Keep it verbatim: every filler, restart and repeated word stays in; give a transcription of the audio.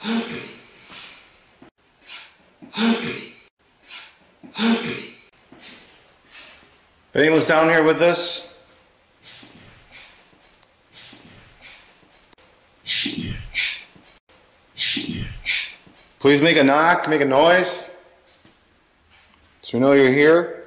If anyone's down here with us, please make a knock, make a noise, so we know you're here.